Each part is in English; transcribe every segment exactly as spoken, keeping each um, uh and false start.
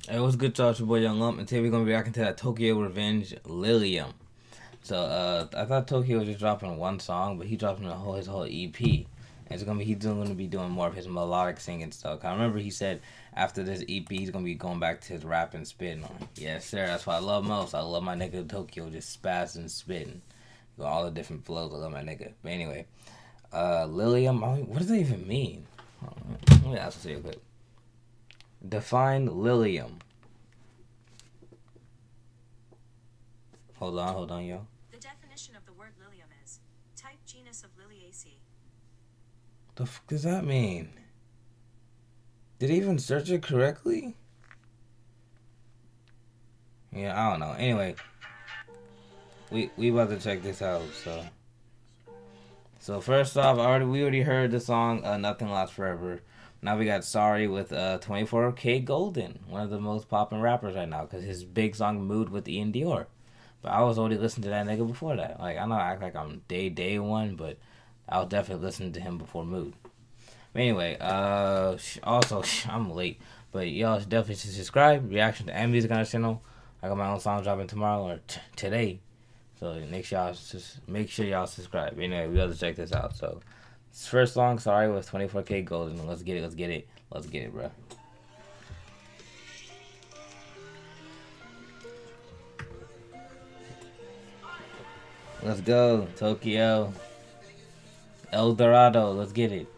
Hey, what's good, y'all? It's your boy Young Lump, and today we're gonna be reacting to that Tokyo Revenge Lilium. So, uh, I thought Tokyo was just dropping one song, but he dropping a whole his whole E P. And it's gonna be he's gonna be doing more of his melodic singing stuff. I remember he said after this E P he's gonna be going back to his rap and spitting on it. Yes, sir. That's what I love most. I love my nigga Tokyo just spazzing and spitting. All the different flows. I love my nigga. But anyway, uh, Lilium. I mean, what does that even mean? Let me ask you real quick. Define Lilium. Hold on, hold on, yo. The definition of the word Lilium is type genus of Liliaceae. The fuck does that mean? Did he even search it correctly? Yeah, I don't know. Anyway, we we about to check this out. So, so first off, already we already heard the song uh, "Nothing Lasts Forever." Now we got Sorry with uh, twenty-four K Golden, one of the most popping rappers right now, because his big song Mood with Ian Dior. But I was already listening to that nigga before that. Like, I know I act like I'm day day one, but I was definitely listening to him before Mood. But anyway, uh, also, I'm late. But y'all definitely should subscribe. Reaction to and music on the channel. I got my own song dropping tomorrow or t today. So make sure y'all just make sure y'all subscribe. Anyway, we got to check this out. So this first song, Sorry, with twenty-four K Golden. Let's get it. Let's get it. Let's get it, bro. Let's go, Tokyo. El Dorado. Let's get it.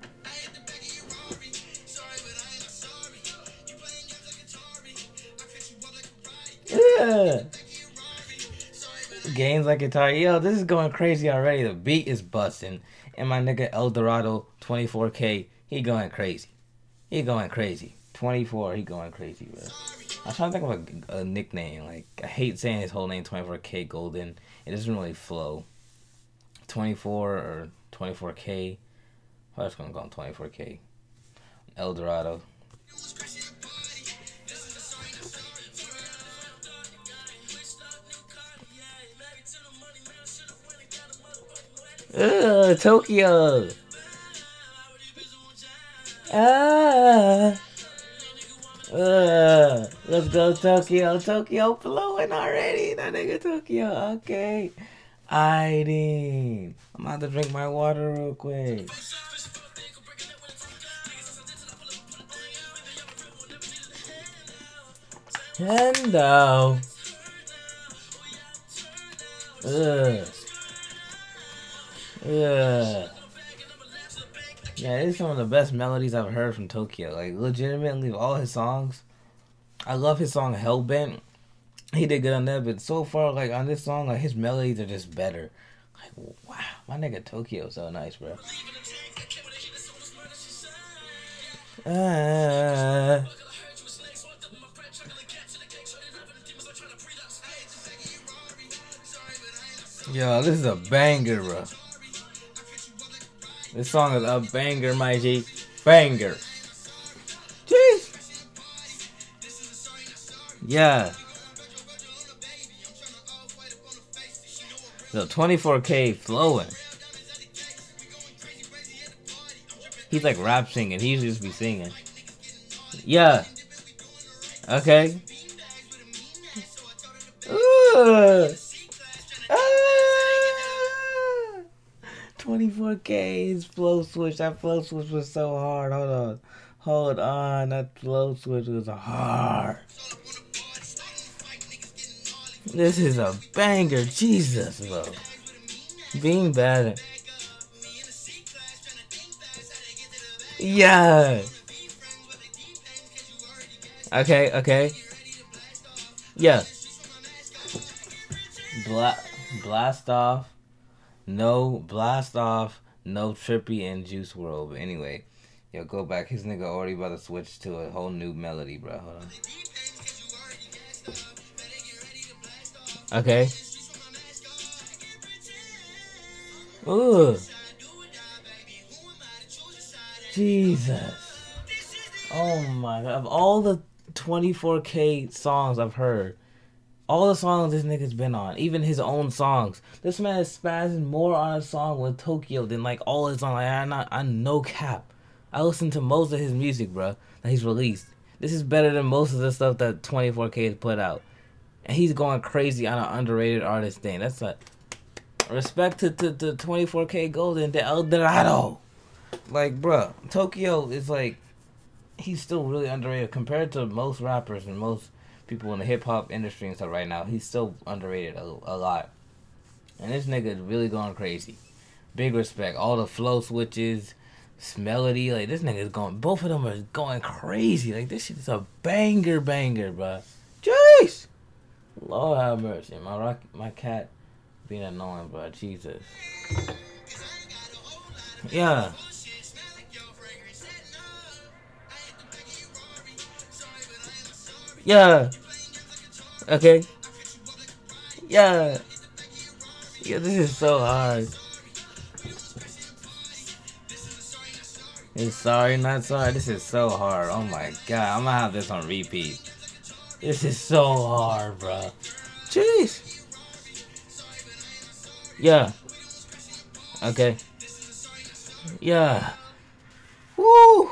Yeah. Games like guitar. Yo, this is going crazy already. The beat is busting. And my nigga El Dorado twenty-four K, he going crazy. He going crazy. twenty-four, he going crazy, bro. I'm trying to think of a, a nickname. Like, I hate saying his whole name, twenty-four K Golden. It doesn't really flow. twenty-four or twenty-four K. I'm just gonna call him twenty-four K. El Dorado. Ugh, Tokyo. Ah. Uh, let's go, Tokyo. Tokyo flowing already. That nigga Tokyo. Okay. Hiding. I'm about to drink my water real quick. Hello. Ugh. Ugh. Yeah, it's some of the best melodies I've heard from Tokyo. Like, legitimately, all his songs. I love his song Hellbent. He did good on that, but so far, like, on this song, like, his melodies are just better. Like, wow, my nigga Tokyo's so nice, bro. Uh, yo, this is a banger, bro. This song is a banger, my G. Banger. Jeez. Yeah. The twenty-four K flowing. He's like rap singing. He used to just be singing. Yeah. Okay. Ooh. twenty-four K, his flow switch. That flow switch was so hard. Hold on. Hold on. That flow switch was hard. This is a banger. Jesus, bro. Being bad. Yeah. Okay, okay. Yeah. Bla blast off. No blast off, no Trippy and Juice world. But anyway, yo, go back. His nigga already about to switch to a whole new melody, bro. Hold on. Okay. Ooh. Jesus. Oh my god. Of all the twenty-four K songs I've heard, all the songs this nigga's been on, even his own songs. This man is spazzing more on a song with Tokyo than like all his songs. Like, I not, I no cap. I listen to most of his music, bro, that he's released. This is better than most of the stuff that twenty-four K has put out. And he's going crazy on an underrated artist thing. That's a respect to, to, to twenty-four K Golden, the El Dorado. Like, bruh, Tokyo is like, he's still really underrated compared to most rappers and most people in the hip hop industry and stuff right now. He's still underrated a, a lot. And this nigga is really going crazy. Big respect. All the flow switches, melody, like this nigga is going, both of them are going crazy. Like this shit is a banger, banger, bruh. Jeez! Lord have mercy. My rock, my cat being annoying, bro. Jesus. Yeah. Yeah. Okay. Yeah. Yeah, this is so hard. It's sorry, not sorry. This is so hard. Oh my god. I'm gonna have this on repeat. This is so hard, bro. Jeez. Yeah. Okay. Yeah. Woo.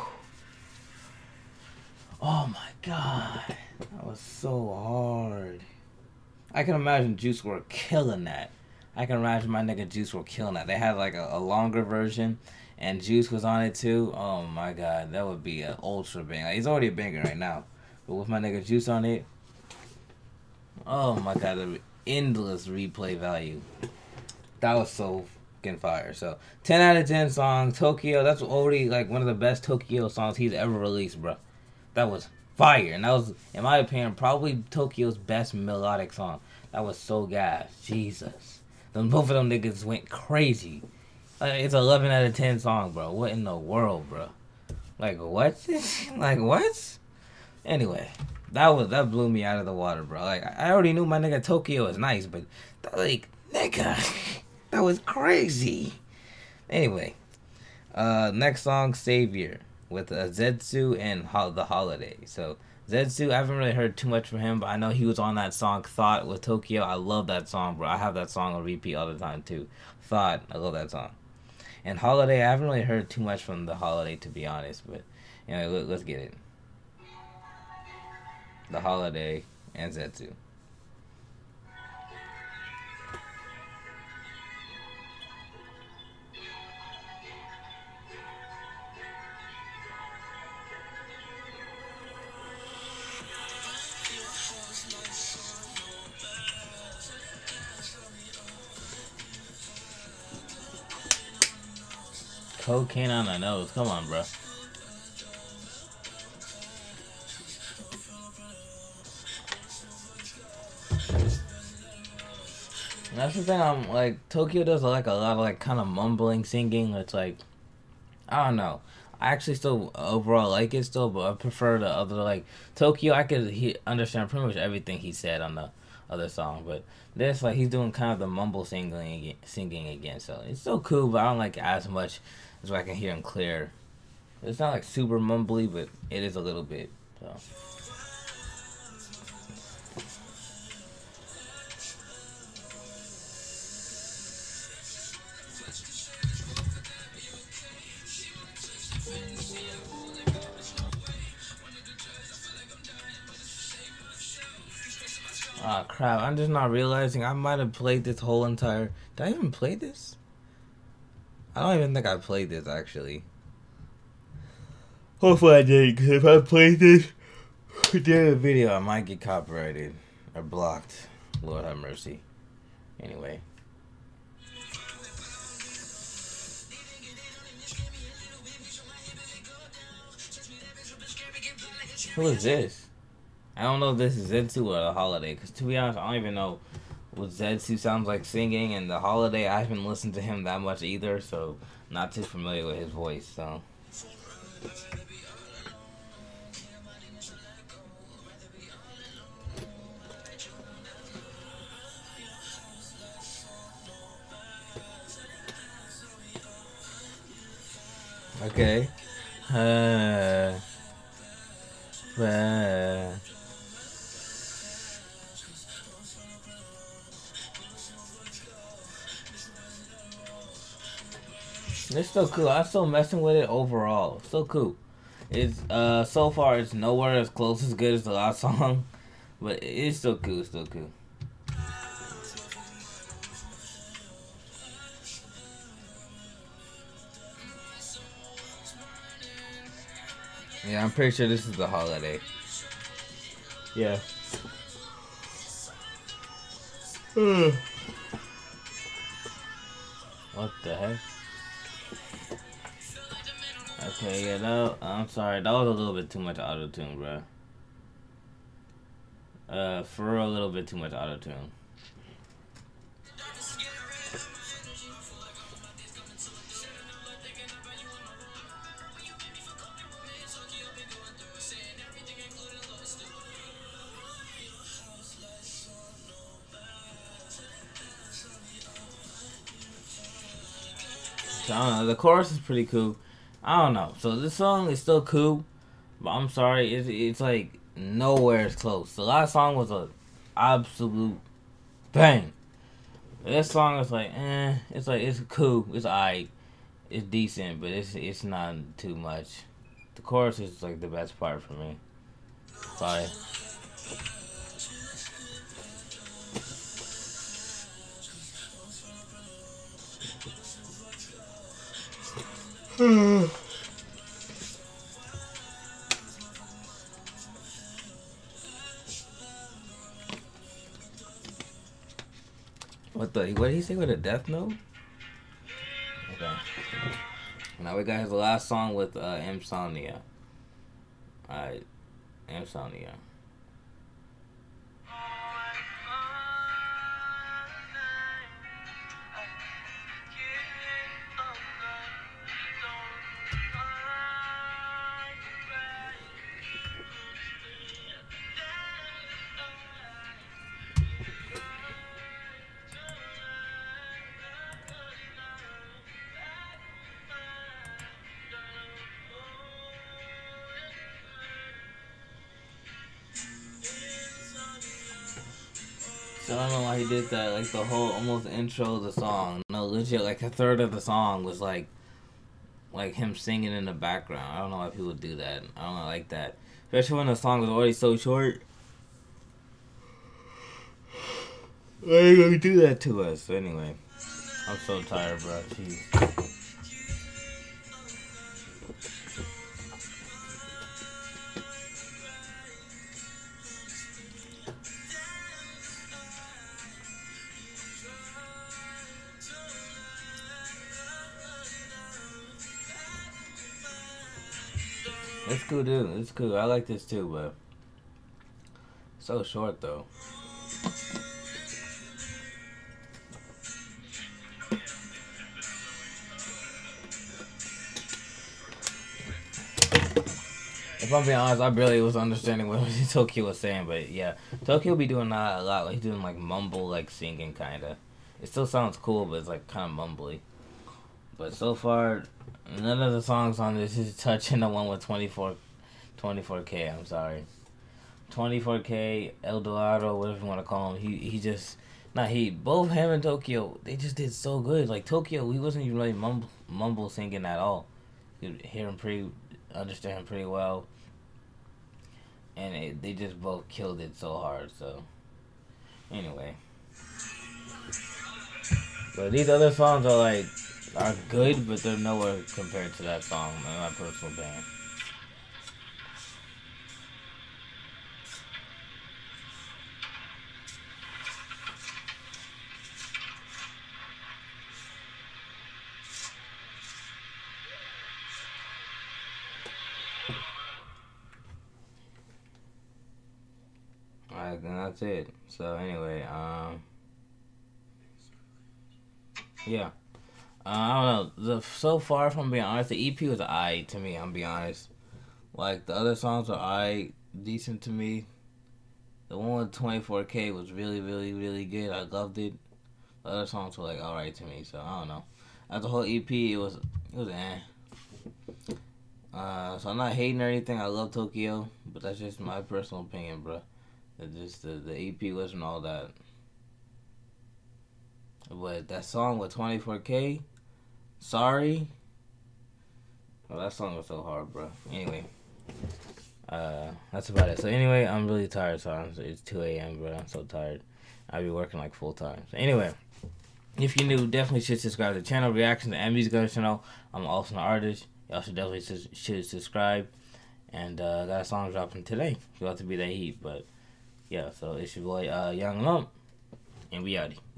Oh my god. That was so hard. I can imagine Juice world killing that. I can imagine my nigga Juice world killing that. They had like a, a longer version and Juice was on it too. Oh my god. That would be an ultra banger. He's already a banger right now. But with my nigga Juice on it, oh my god, the endless replay value. That was so fucking fire. So ten out of ten song, Tokyo. That's already like one of the best Tokyo songs he's ever released, bro. That was fire, and that was, in my opinion, probably Tokyo's best melodic song. That was so gas. Jesus, them both of them niggas went crazy. Like, it's eleven out of ten song, bro. What in the world, bro? Like what? Like what? Anyway, that was that blew me out of the water, bro. Like I already knew my nigga Tokyo was nice, but that, like nigga, that was crazy. Anyway, uh, next song, Savior, with uh, Zetsu and Ho- The Holiday. So Zetsu, I haven't really heard too much from him, but I know he was on that song Thought with Tokyo. I love that song, bro. I have that song on repeat all the time too. Thought, I love that song. And Holiday, I haven't really heard too much from The Holiday, to be honest, but you know, let, let's get it. The Holiday and Zetsu. Cocaine on the nose. Come on, bro. That's the thing. I'm like, Tokyo does like a lot of like kind of mumbling singing. It's like, I don't know. I actually still overall like it still, but I prefer the other, like Tokyo. I could he, understand pretty much everything he said on the other song, but this, like, he's doing kind of the mumble singing again, singing again. So it's still cool, but I don't like it as much as I can hear him clear. It's not like super mumbly, but it is a little bit. So. Ah, crap. I'm just not realizing I might have played this whole entire... Did I even play this? I don't even think I played this, actually. Hopefully I did, because if I played this during the video, I might get copyrighted or blocked. Lord have mercy. Anyway. Who is this? I don't know if this is Zetsu or The Holiday, because to be honest, I don't even know what Zetsu sounds like singing, and The Holiday, I haven't listened to him that much either, so not too familiar with his voice, so. Okay. Uh, uh. It's still cool. I'm still messing with it overall. Still cool. It's uh so far it's nowhere as close as good as the last song, but it's still cool. It's still cool. Yeah, I'm pretty sure this is the holiday. Yeah. What the heck? Okay, yeah, that, I'm sorry. That was a little bit too much auto-tune, bro. Uh, for real, a little bit too much auto-tune. So, I don't know. The chorus is pretty cool. I don't know. So this song is still cool, but I'm sorry. It's it's like nowhere as close. The last song was a absolute bang. This song is like, eh. It's like it's cool. It's alright. It's decent, but it's it's not too much. The chorus is like the best part for me. Sorry. What the? What did he say with a death note? Okay. Now we got his last song with uh, Insomnia. Alright, Insomnia. So I don't know why he did that. Like the whole almost intro of the song. No, legit, like a third of the song was like, like him singing in the background. I don't know why people do that. I don't like that, especially when the song was already so short. Why are you gonna do that to us? Anyway, I'm so tired, bro. Jeez. It's cool, dude. It's cool. I like this too, but so short though. If I'm being honest, I barely was understanding what Tokyo was saying, but yeah, Tokyo be doing that a lot. Like he's doing like mumble, like singing, kind of. It still sounds cool, but it's like kind of mumbly. But so far, none of the songs on this is touching the one with twenty-four, twenty-four K. I'm sorry, twenty-four K, El Dorado, whatever you want to call him. He he just not he. Both him and Tokyo, they just did so good. Like Tokyo, he wasn't even really mumble, mumble singing at all. You could hear him pretty, understand him pretty well. And it, they just both killed it so hard. So anyway, but these other songs are like are good, but they're nowhere compared to that song, in my personal opinion. Alright, then that's it. So anyway, um, yeah. Uh, I don't know. The so far, if I'm being honest, the E P was alright to me. I'm being honest. Like the other songs are alright, decent to me. The one with twenty-four K was really, really, really good. I loved it. The other songs were like alright to me. So I don't know. As a whole E P, it was it was eh. Uh, so I'm not hating or anything. I love Tokyo, but that's just my personal opinion, bro. It just the the E P wasn't all that. But that song with twenty-four K, sorry. Oh, that song was so hard, bro. Anyway. Uh, that's about it. So anyway, I'm really tired. So I'm, it's two a m, bro. I'm so tired. I'll be working like full time. So anyway, if you're new, definitely should subscribe to the channel. Reaction to and music on the channel. I'm also an artist. Y'all should definitely su- should subscribe. And uh, got a song dropping today. It's about to be that heat, but yeah. So it's your boy uh, Young Lump, and we outie.